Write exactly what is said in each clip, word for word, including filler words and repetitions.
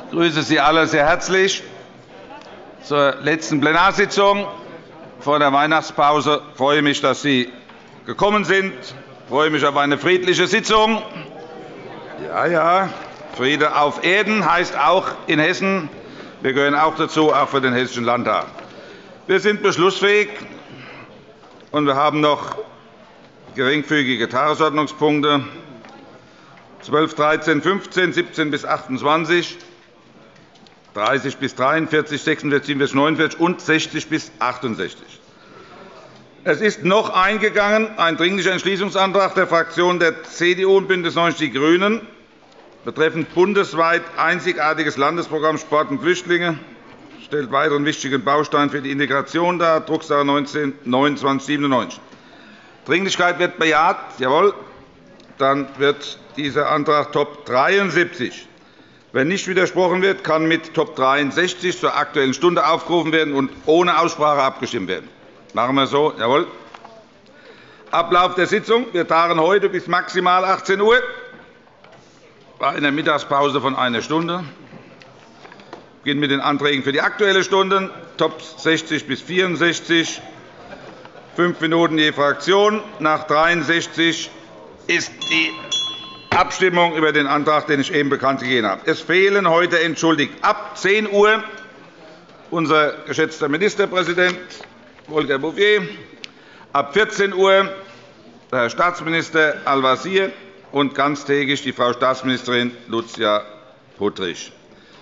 Ich grüße Sie alle sehr herzlich zur letzten Plenarsitzung vor der Weihnachtspause. Ich freue mich, dass Sie gekommen sind. Ich freue mich auf eine friedliche Sitzung. Ja, ja, Friede auf Erden heißt auch in Hessen. Wir gehören auch dazu, auch für den Hessischen Landtag. Wir sind beschlussfähig, und wir haben noch geringfügige Tagesordnungspunkte zwölf, dreizehn, fünfzehn, siebzehn bis achtundzwanzig, dreißig bis dreiundvierzig, sechsundvierzig, siebenundvierzig, neunundvierzig und sechzig bis achtundsechzig. Es ist noch eingegangen ein Dringlicher Entschließungsantrag der Fraktionen der C D U und BÜNDNIS neunzig die GRÜNEN betreffend bundesweit einzigartiges Landesprogramm Sport und Flüchtlinge, stellt weiteren wichtigen Baustein für die Integration dar, Drucksache neunzehn neunundzwanzig siebenundneunzig. Dringlichkeit wird bejaht. Jawohl. Dann wird dieser Antrag Top dreiundsiebzig. Wenn nicht widersprochen wird, kann mit Top dreiundsechzig zur Aktuellen Stunde aufgerufen werden und ohne Aussprache abgestimmt werden. Machen wir so. Jawohl. Ablauf der Sitzung. Wir tagen heute bis maximal achtzehn Uhr bei einer Mittagspause von einer Stunde. Wir beginnen mit den Anträgen für die Aktuelle Stunde. Top sechzig bis vierundsechzig. Fünf Minuten je Fraktion. Nach dreiundsechzig ist die Abstimmung über den Antrag, den ich eben bekannt gegeben habe. Es fehlen heute entschuldigt ab zehn Uhr unser geschätzter Ministerpräsident Volker Bouffier, ab vierzehn Uhr der Herr Staatsminister Al-Wazir und ganztägig die Frau Staatsministerin Lucia Puttrich.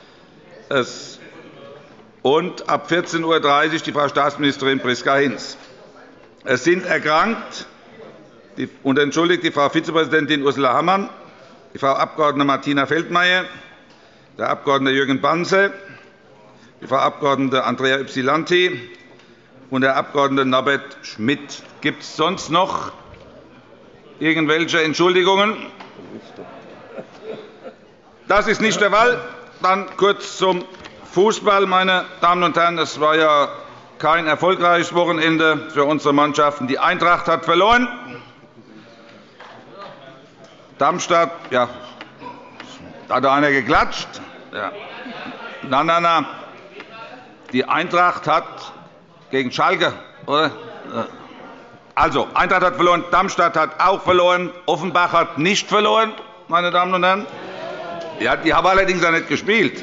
Und ab vierzehn Uhr dreißig die Frau Staatsministerin Priska Hinz. Es sind erkrankt und entschuldigt die Frau Vizepräsidentin Ursula Hammann, die Frau Abg. Martina Feldmayer, der Abg. Jürgen Banzer, die Frau Abg. Andrea Ypsilanti und der Abg. Norbert Schmidt. Gibt es sonst noch irgendwelche Entschuldigungen? Das ist nicht der Fall. Dann kurz zum Fußball, meine Damen und Herren. Es war ja kein erfolgreiches Wochenende für unsere Mannschaften. Die Eintracht hat verloren. Darmstadt, ja, da hat einer geklatscht. Ja. Nein, nein, nein. Die Eintracht hat gegen Schalke, oder? Also, Eintracht hat verloren, Darmstadt hat auch verloren, Offenbach hat nicht verloren, meine Damen und Herren. Ja, die haben allerdings auch nicht gespielt.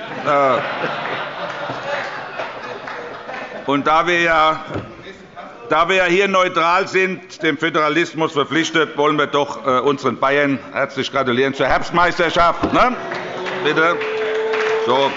Und da wir ja Da wir hier neutral sind, dem Föderalismus verpflichtet, wollen wir doch unseren Bayern herzlich gratulieren zur Herbstmeisterschaft. Ne? Bitte. So.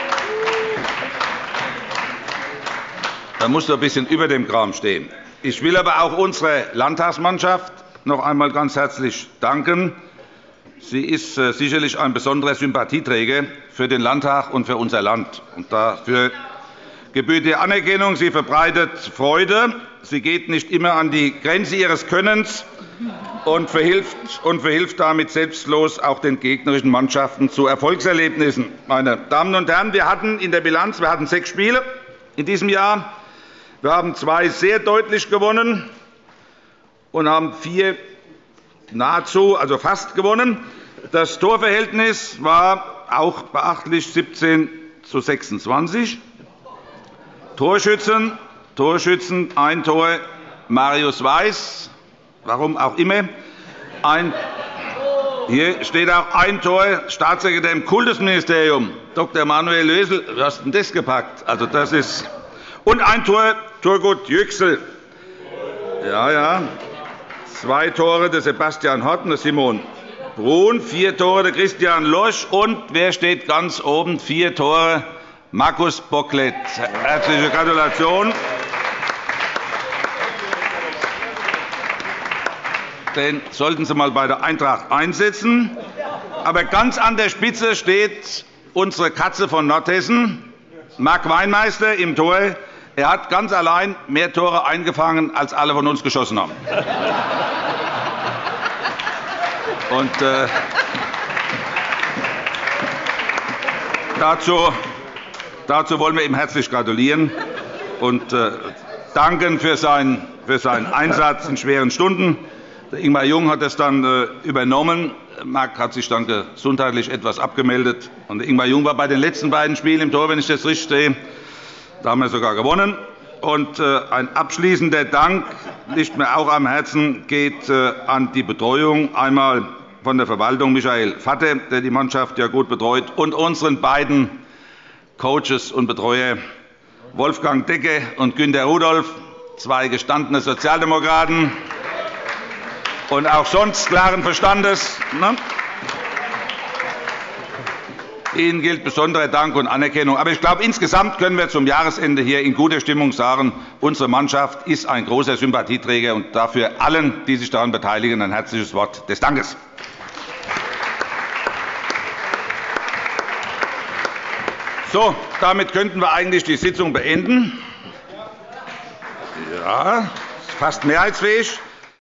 Da muss doch ein bisschen über dem Kram stehen. Ich will aber auch unserer Landtagsmannschaft noch einmal ganz herzlich danken. Sie ist sicherlich ein besonderer Sympathieträger für den Landtag und für unser Land. Und dafür gebührt ihr Anerkennung. Sie verbreitet Freude. Sie geht nicht immer an die Grenze ihres Könnens und verhilft, und verhilft damit selbstlos auch den gegnerischen Mannschaften zu Erfolgserlebnissen. Meine Damen und Herren, wir hatten in der Bilanz wir hatten sechs Spiele in diesem Jahr. Wir haben zwei sehr deutlich gewonnen und haben vier nahezu, also fast gewonnen. Das Torverhältnis war auch beachtlich siebzehn zu sechsundzwanzig. Torschützen, Torschützen, ein Tor Marius Weiß, warum auch immer. Ein, hier steht auch ein Tor Staatssekretär im Kultusministerium, Doktor Manuel Lösel. Wie hast du denn das gepackt? Also das ist, und ein Tor Turgut Yüksel. Ja, ja. Zwei Tore der Sebastian Hott und der Simon Brun, vier Tore der Christian Losch und wer steht ganz oben? Vier Tore Markus Bocklet. Herzliche Gratulation. Den sollten Sie einmal bei der Eintracht einsetzen. Aber ganz an der Spitze steht unsere Katze von Nordhessen, Marc Weinmeister, im Tor. Er hat ganz allein mehr Tore eingefangen, als alle von uns geschossen haben. Und, äh, dazu, dazu wollen wir ihm herzlich gratulieren und äh, danken für seinen, für seinen Einsatz in schweren Stunden. Der Ingmar Jung hat das dann äh, übernommen. Marc hat sich dann gesundheitlich etwas abgemeldet. Und Ingmar Jung war bei den letzten beiden Spielen im Tor, wenn ich das richtig sehe. Da haben wir sogar gewonnen. Und ein abschließender Dank, liegt mir auch am Herzen, geht an die Betreuung. Einmal von der Verwaltung Michael Vatte, der die Mannschaft ja gut betreut, und unseren beiden Coaches und Betreuer Wolfgang Decke und Günter Rudolph, zwei gestandene Sozialdemokraten und auch sonst klaren Verstandes. Ihnen gilt besonderer Dank und Anerkennung. Aber ich glaube, insgesamt können wir zum Jahresende hier in guter Stimmung sagen, unsere Mannschaft ist ein großer Sympathieträger, und dafür allen, die sich daran beteiligen, ein herzliches Wort des Dankes. So, damit könnten wir eigentlich die Sitzung beenden. Ja, fast mehrheitsfähig.